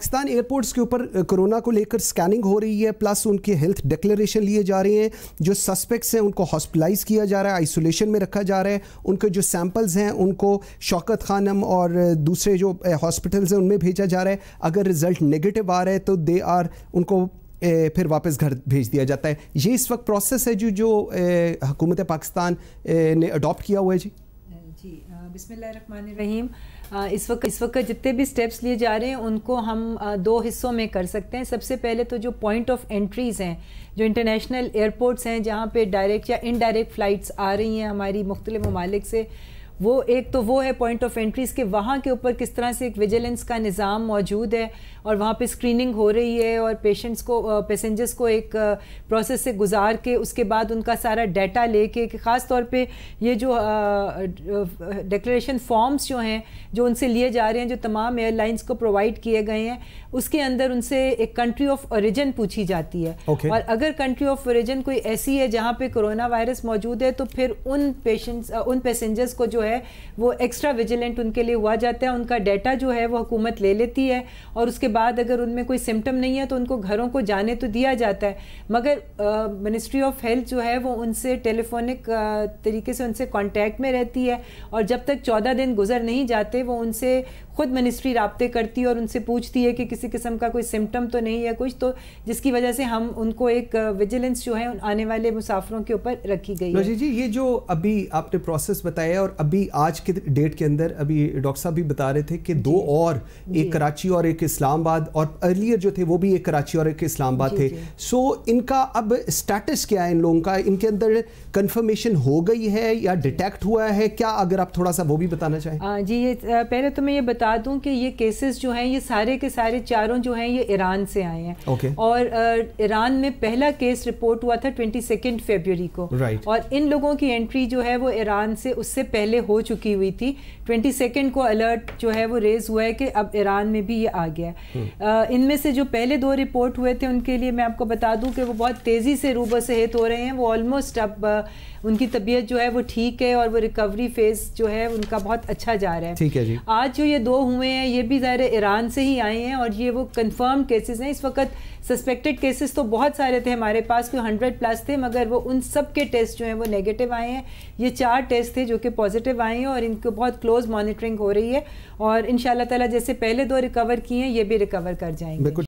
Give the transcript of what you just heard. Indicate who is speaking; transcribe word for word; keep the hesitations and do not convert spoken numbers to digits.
Speaker 1: Pakistan airports کے اوپر corona کو لے کر سکیننگ ہو رہی ہے، پلس ان کے ہیلتھ ڈکلیریشن لیے جا رہے ہیں. جو سسپیکٹس ہیں ان کو ہاسپٹلائز کیا جا رہا ہے، آئسولیشن میں رکھا جا رہا ہے. ان کے جو سیمپلز ہیں ان کو شوکت خانم اور دوسرے جو ہاسپٹلز ہیں ان میں بھیجا جا رہا ہے. اگر رزلٹ نگیٹو آ رہا ہے تو دے آر ان کو پھر واپس گھر بھیج دیا جاتا ہے. یہ اس وقت پروسیس ہے جو جو حکومت پاکستان نے اڈاپٹ کیا ہوا ہے. جی
Speaker 2: جی بسم اللہ الرحمن الرحیم. اس وقت اس وقت جتنے بھی سٹیپس لیے جا رہے ہیں ان کو ہم دو حصوں میں کر سکتے ہیں. سب سے پہلے تو جو پوائنٹ آف انٹریز ہیں، جو انٹرنیشنل ایئرپورٹس ہیں جہاں پہ ڈائریکٹ یا انڈائریکٹ فلائٹس آ رہی ہیں ہماری مختلف ممالک سے، وہ ایک تو وہ ہے پوائنٹ آف انٹریز کہ وہاں کے اوپر کس طرح سے ایک ویجیلنس کا نظام موجود ہے اور وہاں پہ اسکریننگ ہو رہی ہے اور پیشنٹس کو پیسنجرس کو ایک پروسیس سے گزار کے اس کے بعد ان کا سارا ڈیٹا لے کے، کہ خاص طور پہ یہ جو ڈکلیریشن فارمز جو ہیں جو ان سے لیے جا رہے ہیں، جو تمام ایئر لائنس کو پرووائڈ کیے گئے ہیں، اس کے اندر ان سے ایک کنٹری آف اوریجن پوچھی جاتی ہے. okay. اور اگر کنٹری آف اوریجن کوئی ایسی ہے جہاں پہ کرونا وائرس موجود ہے تو پھر ان پیشنٹس ان پیسنجرس کو جو ہے وہ ایکسٹرا ویجیلنٹ ان کے لیے ہوا جاتا ہے. ان کا ڈیٹا جو ہے وہ حکومت لے لیتی ہے اور اس کے بعد اگر ان میں کوئی سمٹم نہیں ہے تو ان کو گھروں کو جانے تو دیا جاتا ہے، مگر منسٹری آف ہیلتھ جو ہے وہ ان سے ٹیلی فونک طریقے سے ان سے کانٹیکٹ میں رہتی ہے اور جب تک چودہ دن گزر نہیں جاتے وہ ان سے خود منسٹری رابطے کرتی ہے اور ان سے پوچھتی ہے کہ کسی قسم کا کوئی سمٹم تو نہیں ہے کچھ، تو جس کی وجہ سے ہم ان کو ایک ویجیلنس جو ہے آنے والے مسافروں کے اوپر رکھی گئی ہے.
Speaker 1: جی جی یہ جو ابھی آپ نے پروسیس بتایا اور ابھی آج کے ڈیٹ کے اندر ابھی ڈاکٹر صاحب بھی بتا رہے تھے کہ دو اور ایک کراچی اور ایک اسلام آباد، اور ارلیئر جو تھے وہ بھی ایک کراچی اور ایک اسلام آباد تھے. سو ان کا اب اسٹیٹس کیا ہے؟ ان لوگوں کا ان کے اندر کنفرمیشن ہو گئی ہے یا ڈیٹیکٹ ہوا ہے کیا؟ اگر آپ تھوڑا سا وہ بھی بتانا چاہیں.
Speaker 2: جی یہ پہلے تو میں یہ بتا دوں کہ یہ کیسز جو ہیں یہ سارے کے سارے چاروں جو ہیں یہ ایران سے آئے ہیں. okay. اور ایران میں پہلا کیس رپورٹ ہوا تھا ٹوینٹی سیکنڈ فیبروری کو. right. اور ان لوگوں کی انٹری جو ہے وہ ایران سے اس سے پہلے ہو چکی ہوئی تھی. ٹوینٹی سیکنڈ کو الرٹ جو ہے وہ ریز ہوا ہے کہ اب ایران میں بھی یہ آ گیا ہے. ان میں سے جو پہلے دو رپورٹ ہوئے تھے ان کے لیے میں آپ کو بتا دوں کہ وہ بہت تیزی سے روبہ صحت ہو رہے ہیں. وہ آلموسٹ اب ان کی طبیعت جو ہے وہ ٹھیک ہے اور وہ ریکوری فیز جو ہے ان کا بہت اچھا جا رہا ہے. ٹھیک ہے جی. آج جو یہ دو ہوئے ہیں یہ بھی ظاہر ایران سے ہی آئے ہیں اور یہ وہ کنفرم کیسز ہیں. اس وقت سسپیکٹڈ کیسز تو بہت سارے تھے ہمارے پاس، کوئی ہنڈریڈ پلس تھے، مگر وہ ان سب کے ٹیسٹ جو ہیں وہ نیگیٹو آئے ہیں. یہ چار ٹیسٹ تھے جو کہ پازیٹیو آئے ہیں اور ان کو بہت کلوز مانیٹرنگ ہو رہی ہے اور ان شاء اللہ تعالیٰ جیسے پہلے دو ریکور کیے ہیں یہ بھی ریکور کر جائیں گے.